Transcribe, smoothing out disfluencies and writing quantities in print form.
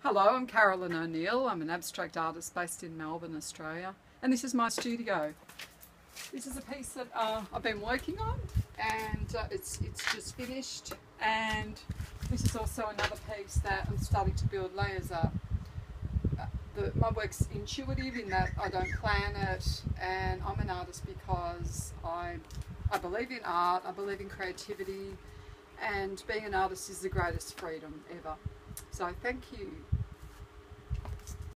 Hello, I'm Carolyn O'Neill. I'm an abstract artist based in Melbourne, Australia, and this is my studio. This is a piece that I've been working on, and it's just finished. And this is also another piece that I'm starting to build layers up. My work's intuitive in that I don't plan it, and I'm an artist because I believe in art, I believe in creativity, and being an artist is the greatest freedom ever. So thank you.